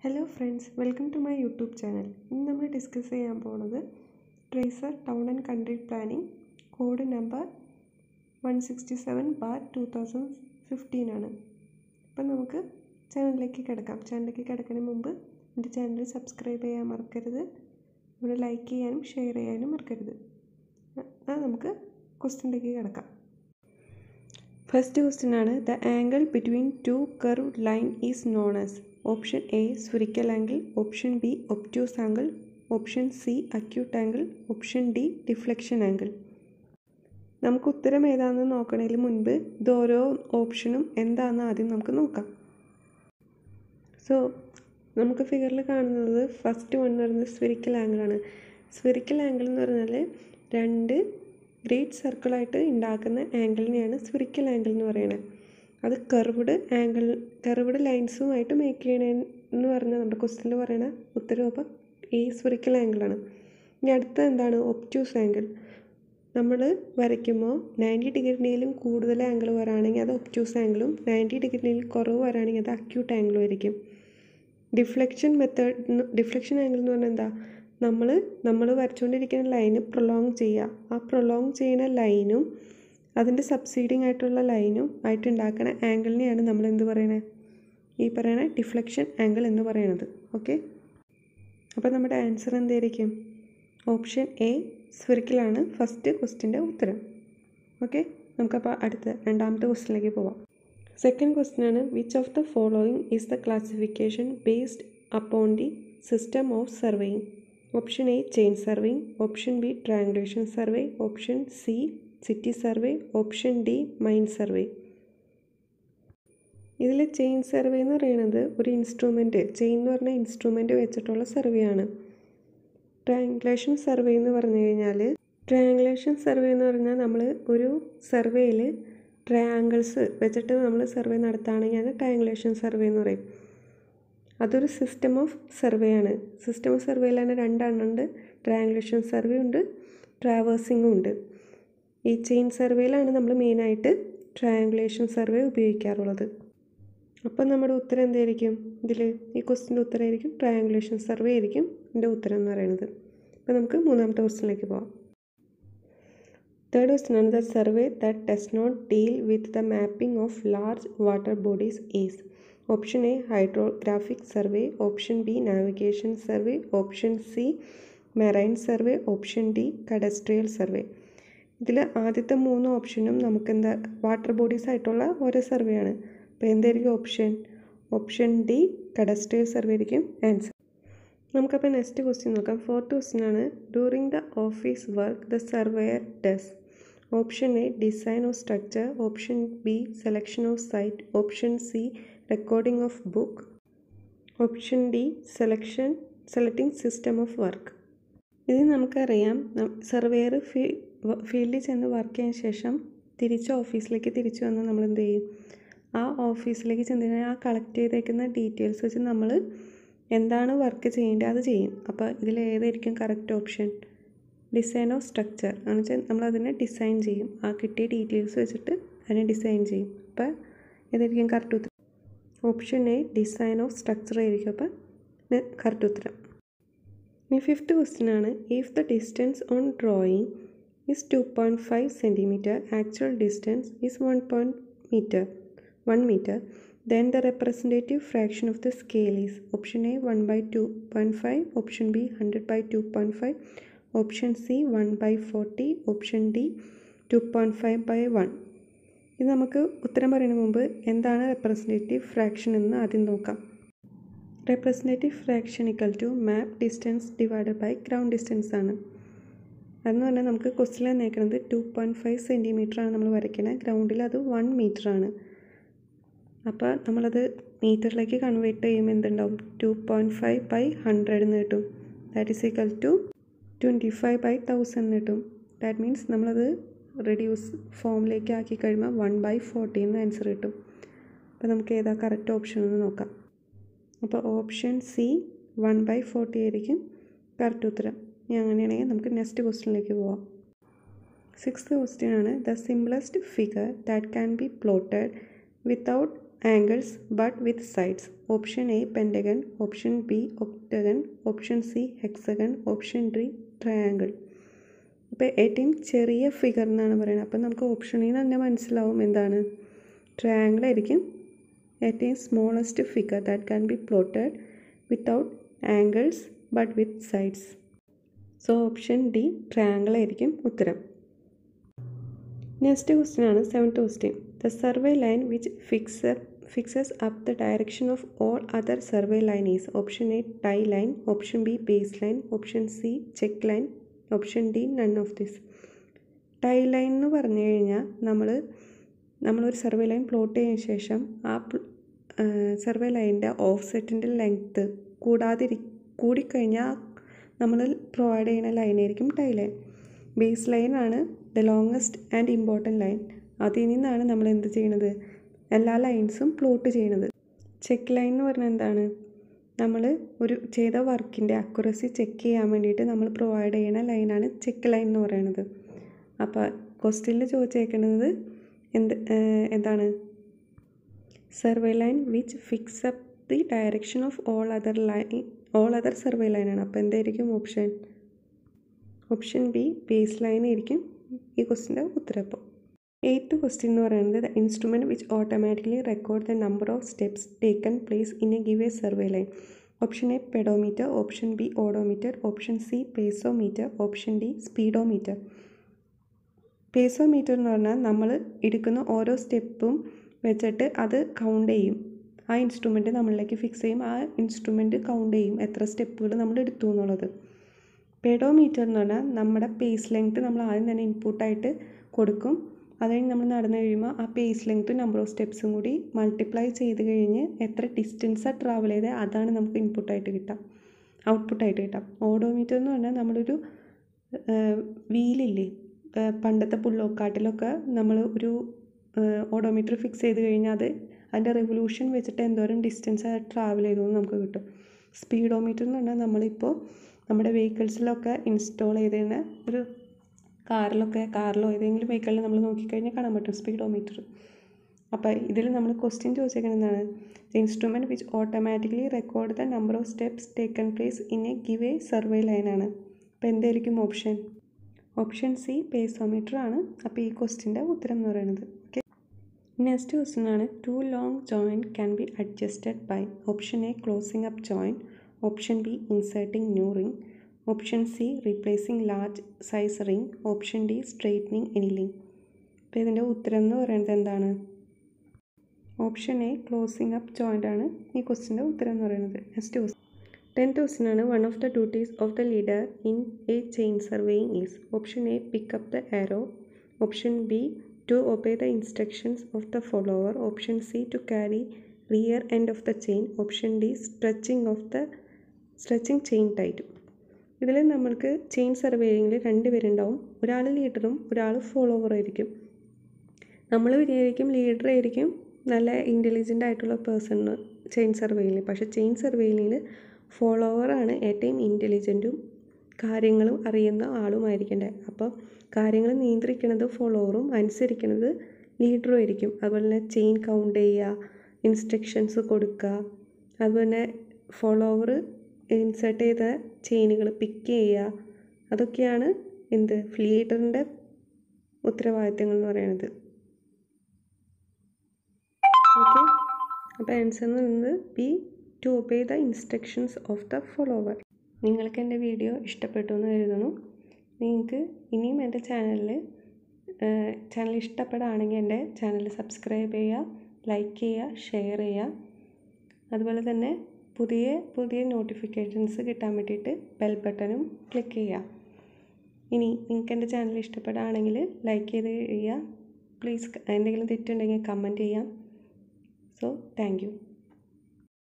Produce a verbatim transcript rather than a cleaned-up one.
Hello friends, welcome to my YouTube channel. ഇന്ന് നമ്മൾ discuss ചെയ്യാൻ പോകുന്നത് tracer town and country planning code number one sixty seven bar two thousand fifteen ആണ്. അപ്പം നമുക്ക് ചാനലിലേക്ക് കിടക്കാം. ചാനലിലേക്ക് കിടക്കുന്നതിന് മുമ്പ് എൻ്റെ ചാനൽ സബ്സ്ക്രൈബ് ചെയ്യാൻ മറക്കരുത്. ഇവിടെ ലൈക്ക് ചെയ്യാനും ഷെയർ ചെയ്യാനും മറക്കരുത്. അത് നമുക്ക് ക്വസ്റ്റ്യനിലേക്ക് കിടക്കാം. ഫസ്റ്റ് ക്വസ്റ്റ്യൻ ആണ്, the angle between two curved line is known as. Option A spherical angle, option B obtuse angle, option C acute angle, option D deflection angle. നമുക്ക് ഉത്തരം ഏതാണെന്ന് നോക്കണതിന് മുൻപ് ഇത് ഓരോ ഓപ്ഷനും എന്താണെന്ന് ആദ്യം നമുക്ക് നോക്കാം. സോ നമുക്ക് ഫിഗറിൽ കാണുന്നത് ഫസ്റ്റ് വൺ എന്ന് പറയുന്നത് സ്ഫിറിക്കൽ ആംഗിളാണ്. സ്ഫിറിക്കൽ ആംഗിൾ എന്ന് പറഞ്ഞാൽ രണ്ട് ഗ്രേറ്റ് സർക്കിളായിട്ട് ഉണ്ടാക്കുന്ന ആംഗിളിനെയാണ് സ്ഫിറിക്കൽ ആംഗിൾ എന്ന് പറയുന്നത്. അത് കർവ്ഡ് ആംഗിൾ കർവ്ഡ് ലൈൻസുമായിട്ട് മേക്ക് ചെയ്യണമെന്ന് പറഞ്ഞാൽ നമ്മുടെ ക്വസ്റ്റ്യനിൽ പറയുന്ന ഉത്തരം അപ്പം ഈ സ്ഫിറിക്കൽ ആംഗിളാണ്. ഇനി അടുത്ത എന്താണ് ഒബ്റ്റ്യൂസ് ആംഗിൾ. നമ്മൾ വരയ്ക്കുമ്പോൾ നയൻറ്റി ഡിഗ്രിയിലും കൂടുതൽ ആംഗിൾ വരാണെങ്കിൽ അത് ഒബ്റ്റ്യൂസ് ആംഗിളും നയൻറ്റി ഡിഗ്രിയിൽ കുറവ് വരാണെങ്കിൽ അത് അക്യൂട്ട് ആംഗിളും ആയിരിക്കും. ഡിഫ്ലക്ഷൻ മെത്തേഡ് ഡിഫ്ലക്ഷൻ ആംഗിൾ എന്ന് പറഞ്ഞാൽ എന്താ, നമ്മൾ നമ്മൾ വരച്ചുകൊണ്ടിരിക്കുന്ന ലൈന് പ്രൊലോങ് ചെയ്യുക. ആ പ്രൊലോങ് ചെയ്യുന്ന ലൈനും അതിൻ്റെ സബ്സീഡിങ് ആയിട്ടുള്ള ലൈനും ആയിട്ട് ഉണ്ടാക്കുന്ന ആംഗിളിനെയാണ് നമ്മൾ എന്ത് പറയണത്, ഈ പറയുന്ന ഡിഫ്ലക്ഷൻ ആംഗിൾ എന്ന് പറയുന്നത്. ഓക്കെ, അപ്പോൾ നമ്മുടെ ആൻസർ എന്തായിരിക്കും? ഓപ്ഷൻ എ സ്ഫിറിക്കലാണ് ഫസ്റ്റ് ക്വസ്റ്റ്യൻ്റെ ഉത്തരം. ഓക്കെ, നമുക്കപ്പോൾ അടുത്ത രണ്ടാമത്തെ ക്വസ്റ്റ്യനിലേക്ക് പോവാം. സെക്കൻഡ് ക്വസ്റ്റ്യൻ ആണ്, which of the following is the classification based upon the system of surveying. Option A chain surveying, option B triangulation survey, option C city survey, option D mine survey. ഇതിൽ chain survey എന്ന് പറയുന്നത് ഒരു instrument, chain എന്ന് പറഞ്ഞ instrument വെച്ചിട്ടുള്ള survey ആണ്. Triangulation survey എന്ന് പറഞ്ഞു കഴിഞ്ഞാൽ ട്രയാങ്കുലേഷൻ സർവേ എന്ന് പറഞ്ഞാൽ നമ്മൾ ഒരു സർവേയിൽ ട്രയാങ്കിൾസ് വെച്ചിട്ട് നമ്മൾ സർവേ നടത്തുകയാണെങ്കിൽ അത് ട്രയാങ്കുലേഷൻ സർവേ എന്ന് പറയും. അതൊരു സിസ്റ്റം ഓഫ് സർവേ ആണ്. സിസ്റ്റം ഓഫ് സർവേയിൽ തന്നെ രണ്ടെണ്ണം ഉണ്ട്. ട്രയാങ്കുലേഷൻ സർവേ ഉണ്ട്, ട്രാവേഴ്സിങ്ങും ഉണ്ട്. ഈ ചെയിൻ സർവേയിലാണ് നമ്മൾ മെയിനായിട്ട് ട്രയാങ്കുലേഷൻ സർവേ ഉപയോഗിക്കാറുള്ളത്. അപ്പം നമ്മുടെ ഉത്തരം എന്തായിരിക്കും? ഇതിൽ ഈ ക്വസ്റ്റിൻ്റെ ഉത്തരമായിരിക്കും ട്രയാങ്കുലേഷൻ സർവേ ആയിരിക്കും എൻ്റെ ഉത്തരം എന്ന് പറയുന്നത്. അപ്പോൾ നമുക്ക് മൂന്നാമത്തെ ക്വസ്റ്റിനിലേക്ക് പോകാം. തേർഡ് ക്വസ്റ്റ്യൻ ആണ്, the survey that does not deal with the mapping of large water bodies is. Option A hydrographic survey, option B navigation survey, option C marine survey, option D cadastral survey. ഇതിൽ ആദ്യത്തെ മൂന്ന് ഓപ്ഷനും നമുക്ക് എന്താ water bodies ആയിട്ടുള്ള ഓരോ survey ആണ്. അപ്പോൾ എന്തായിരിക്കും option? Option D cadastral survey ആയിരിക്കും ആൻസർ. നമുക്കപ്പോൾ നെക്സ്റ്റ് ക്വസ്റ്റ്യൻ നോക്കാം. ഫോർത്ത് ക്വസ്റ്റ്യൻ ആണ്, during the office work the surveyor does. Option A design of structure, option B selection of site, option C recording of book, option D selection selecting system of work. ഇത് നമുക്കറിയാം, surveyor ഫീ ഫീൽഡിൽ ചെന്ന് work ചെയ്യാൻ ശേഷം തിരിച്ച് ഓഫീസിലേക്ക് തിരിച്ചു വന്നാൽ നമ്മൾ എന്ത് ചെയ്യും? ആ ഓഫീസിലേക്ക് ചെന്ന് കഴിഞ്ഞാൽ ആ കളക്ട് ചെയ്തേക്കുന്ന ഡീറ്റെയിൽസ് വെച്ച് നമ്മൾ എന്താണ് വർക്ക് ചെയ്യേണ്ടത് അത് ചെയ്യും. അപ്പോൾ ഇതിൽ ഏതായിരിക്കും correct option? Design of structure എന്ന് വെച്ചാൽ നമ്മളതിനെ ഡിസൈൻ ചെയ്യും. ആ കിട്ടിയ ഡീറ്റെയിൽസ് വെച്ചിട്ട് അതിനെ ഡിസൈൻ ചെയ്യും. അപ്പോൾ ഏതായിരിക്കും കറക്റ്റ് ഉത്തരം? Option A design of structure ആയിരിക്കും അപ്പോൾ കറക്റ്റ് ഉത്തരം. ഇനി ഫിഫ്ത്ത് ക്വസ്റ്റ്യൻ ആണ്, if the distance on drawing is two point five centimeter, actual distance is one point meter, one meter, then the representative fraction of the scale is. Option A one by two point five, option B one hundred by two point five, option C one by forty, option D two point five by one. ഇത് നമുക്ക് ഉത്തരം പറയുന്നതിന് മുമ്പ് എന്താണ് representative fraction എന്ന് ആദ്യം നോക്കാം. Representative fraction equal to map distance divided by ground distance ആണ്. അതെന്ന് പറഞ്ഞാൽ നമുക്ക് ക്വസ്റ്റിൽ തന്നേക്കുന്നത് ടു പോയിൻറ്റ് ഫൈവ് സെൻറ്റിമീറ്ററാണ് നമ്മൾ വരയ്ക്കുന്നത്, ഗ്രൗണ്ടിൽ അത് വൺ മീറ്ററാണ്. അപ്പോൾ നമ്മളത് മീറ്ററിലേക്ക് കൺവേർട്ട് ചെയ്യുമ്പോൾ എന്തുണ്ടാവും? Two point five by hundred എന്ന് കിട്ടും. That is equal to twenty five by thousand കിട്ടും. ദാറ്റ് മീൻസ് നമ്മളത് റെഡ്യൂസ് ഫോമിലേക്ക് ആക്കി കഴിയുമ്പോൾ വൺ ബൈ ഫോർട്ടി എന്ന് ആൻസർ കിട്ടും. അപ്പോൾ നമുക്ക് ഏതാ കറക്റ്റ് ഓപ്ഷൻ എന്ന് നോക്കാം. അപ്പോൾ option C one by forty ആയിരിക്കും കറക്റ്റ് ഉത്തരം. ഇനി അങ്ങനെയാണെങ്കിൽ നമുക്ക് നെക്സ്റ്റ് ക്വസ്റ്റ്യനിലേക്ക് പോവാം. സിക്സ്ത് ക്വസ്റ്റ്യൻ ആണ്, the simplest figure that can be plotted without angles but with sides. Option A pentagon, option B octagon, option C hexagon, option D triangle. അപ്പോൾ ഏറ്റവും ചെറിയ ഫിഗർ എന്നാണ് പറയുന്നത്. അപ്പോൾ നമുക്ക് ഓപ്ഷനിൽ നിന്ന് തന്നെ മനസ്സിലാവും എന്താണ്, ട്രയാങ്കിൾ ആയിരിക്കും ഏറ്റവും smallest figure that can be plotted without angles but with sides. So option D triangle ആയിരിക്കും ഉത്തരം. നെക്സ്റ്റ് ക്വസ്റ്റ്യൻ ആണ് seventh question. The survey line which fix fixes up the direction of all other survey line is. Option A tie line, option B base line, option C check line, option D none of this. Tie line എന്ന് പറഞ്ഞു കഴിഞ്ഞാൽ നമ്മൾ നമ്മളൊരു survey line plot ചെയ്തതിന് ശേഷം ആ survey ലൈനിൻ്റെ of സെറ്റിൻ്റെ ലെങ്ത്ത് കൂടാതിരി കൂടിക്കഴിഞ്ഞാൽ നമ്മൾ പ്രൊവൈഡ് ചെയ്യുന്ന ലൈനായിരിക്കും ടൈ ലൈൻ. ബേസ് ലൈനാണ് the longest and important line. അതിൽ നിന്നാണ് നമ്മൾ എന്ത് ചെയ്യണത്, എല്ലാ ലൈൻസും പ്ലോട്ട് ചെയ്യണത്. ചെക്ക് ലൈൻ എന്ന് പറഞ്ഞാൽ എന്താണ്, നമ്മൾ ഒരു ചെയ്ത വർക്കിൻ്റെ അക്യുറസി ചെക്ക് ചെയ്യാൻ വേണ്ടിയിട്ട് നമ്മൾ പ്രൊവൈഡ് ചെയ്യുന്ന ലൈനാണ് ചെക്ക് ലൈൻ എന്ന് പറയുന്നത്. അപ്പോൾ ക്വസ്റ്റ്യനിൽ ചോദിച്ചേക്കുന്നത് എന്ത് എന്താണ്, survey line which fix up the direction of all other line all other survey ലൈനാണ്. അപ്പോൾ എന്തായിരിക്കും option option B base line ആയിരിക്കും ഈ ക്വസ്റ്റിൻ്റെ ഉത്തരം. അപ്പോൾ എയ്ത്ത് ക്വസ്റ്റ്യൻ എന്ന് പറയുന്നത് the instrument which automatically record the number of steps taken place in a give a survey line. Option A pedometer, option B odometer, option C passometer, option D speedometer. Passometer എന്ന് പറഞ്ഞാൽ നമ്മൾ എടുക്കുന്ന ഓരോ സ്റ്റെപ്പും വെച്ചിട്ട് അത് count ചെയ്യും. ആ instrument നമ്മളിലേക്ക് ഫിക്സ് ചെയ്യും. ആ ഇൻസ്ട്രുമെൻറ്റ് കൗണ്ട് ചെയ്യും എത്ര സ്റ്റെപ്പുകൾ നമ്മൾ എടുത്തു എന്നുള്ളത്. പെഡോമീറ്റർ എന്ന് പറഞ്ഞാൽ നമ്മുടെ പേസ് ലെങ്ത്ത് നമ്മൾ ആദ്യം തന്നെ ഇൻപുട്ടായിട്ട് കൊടുക്കും. അത് കഴിഞ്ഞ് നമ്മൾ നടന്നു കഴിയുമ്പോൾ ആ പേസ് ലെങ്ത്തും നമ്പർ ഓഫ് സ്റ്റെപ്സും കൂടി മൾട്ടിപ്ലൈ ചെയ്ത് കഴിഞ്ഞ് എത്ര ഡിസ്റ്റൻസാണ് ട്രാവൽ ചെയ്തത് അതാണ് നമുക്ക് ഇൻപുട്ടായിട്ട് കിട്ടാം, ഔട്ട്പുട്ടായിട്ട് കിട്ടാം. ഓഡോമീറ്റർ എന്ന് പറഞ്ഞാൽ നമ്മളൊരു വീലില്ലേ, പണ്ടത്തെ പുള്ളോക്കാട്ടിലൊക്കെ നമ്മൾ ഒരു ഓഡോമീറ്റർ ഫിക്സ് ചെയ്ത് കഴിഞ്ഞാൽ അത് അതിൻ്റെ റെവല്യൂഷൻ വെച്ചിട്ട് എന്തോരം ഡിസ്റ്റൻസ് ട്രാവൽ ചെയ്തു എന്ന് നമുക്ക് കിട്ടും. സ്പീഡോമീറ്റർ എന്ന് പറഞ്ഞാൽ നമ്മളിപ്പോൾ നമ്മുടെ വെഹിക്കിൾസിലൊക്കെ ഇൻസ്റ്റാൾ ചെയ്തതിന് ഒരു കാറിലൊക്കെ കാറിലോ ഏതെങ്കിലും വെഹിക്കിളിൽ നമ്മൾ നോക്കിക്കഴിഞ്ഞാൽ കാണാൻ പറ്റും സ്പീഡോമീറ്റർ. അപ്പോൾ ഇതിൽ നമ്മൾ ക്വസ്റ്റ്യൻ ചോദിച്ചേക്കുന്നത് the instrument which automatically record the number of steps taken place in a give a survey ലൈനാണ്. അപ്പോൾ എന്തായിരിക്കും ഓപ്ഷൻ ഓപ്ഷൻ സി പേസോമീറ്റർ ആണ്. അപ്പോൾ ഈ ക്വസ്റ്റ്യൻ്റെ ഉത്തരം എന്ന് പറയുന്നത്. ഓക്കെ, നെക്സ്റ്റ് ക്വസ്റ്റ്യൻ ആണ് too long joint can be adjusted by. Option A closing up joint, option B inserting new ring, option C replacing large size ring, option D straightening any link. അപ്പോൾ ഇതിൻ്റെ ഉത്തരം എന്ന് പറയുന്നത് എന്താണ്, option A closing up joint ആണ് ഈ ക്വസ്റ്റിൻ്റെ ഉത്തരം എന്ന് പറയുന്നത്. നെക്സ്റ്റ് ക്വസ്റ്റ്യൻ ടെൻത്ത് ക്വസ്റ്റ്യൻ ആണ് one of the duties of the leader in a chain surveying is. Option A pick up the arrow, option B to obey the instructions of the follower, option C to carry rear end of the chain, option D stretching of the stretching chain tight. ഇതിൽ നമ്മൾക്ക് chain സർവേയിങ്ങിൽ രണ്ട് പേരുണ്ടാവും, ഒരാൾ ലീഡറും ഒരാൾ ഫോളോവറും ആയിരിക്കും. നമ്മൾ വിചാരിക്കും leader ആയിരിക്കും നല്ല ഇൻ്റലിജൻ്റ് ആയിട്ടുള്ള പേഴ്സൺ ചെയിൻ സർവേയിങ്ങിൽ, പക്ഷേ ചെയിൻ സർവേയിങ്ങിൽ ഫോളോവറാണ് ഏറ്റവും ഇൻ്റലിജൻറ്റും കാര്യങ്ങളും അറിയുന്ന ആളുമായിരിക്കേണ്ടത്. അപ്പോൾ കാര്യങ്ങൾ നിയന്ത്രിക്കുന്നത് ഫോളോവറും അനുസരിക്കുന്നത് ലീഡറും ആയിരിക്കും. അതുപോലെ തന്നെ ചെയിൻ കൗണ്ട് ചെയ്യുക, ഇൻസ്ട്രക്ഷൻസ് കൊടുക്കുക, അതുപോലെ ഫോളോവർ ഇൻസേർട്ട് ചെയ്ത ചെയിനുകൾ പിക്ക് ചെയ്യുക, അതൊക്കെയാണ് എന്ത് ലീഡറിൻ്റെ ഉത്തരവാദിത്തങ്ങൾ എന്ന് പറയുന്നത്. ഓക്കെ, അപ്പോൾ ആൻസർ എന്ന് പറയുന്നത് B to obey the instructions of the follower. നിങ്ങൾക്ക് എൻ്റെ വീഡിയോ ഇഷ്ടപ്പെട്ടു എന്ന് കരുതുന്നു. നിങ്ങൾക്ക് ഇനിയും എൻ്റെ ചാനലിൽ ചാനൽ ഇഷ്ടപ്പെടുകയാണെങ്കിൽ എൻ്റെ ചാനൽ സബ്സ്ക്രൈബ് ചെയ്യുക, ലൈക്ക് ചെയ്യുക, ഷെയർ ചെയ്യുക. അതുപോലെ തന്നെ പുതിയ പുതിയ നോട്ടിഫിക്കേഷൻസ് കിട്ടാൻ വേണ്ടിയിട്ട് ബെൽ ബട്ടണും ക്ലിക്ക് ചെയ്യുക. ഇനി നിങ്ങൾക്ക് എൻ്റെ ചാനൽ ഇഷ്ടപ്പെടുകയാണെങ്കിൽ ലൈക്ക് ചെയ്ത് ചെയ്യുക. പ്ലീസ് എന്തെങ്കിലും തെറ്റുണ്ടെങ്കിൽ കമൻറ്റ് ചെയ്യാം. So thank U.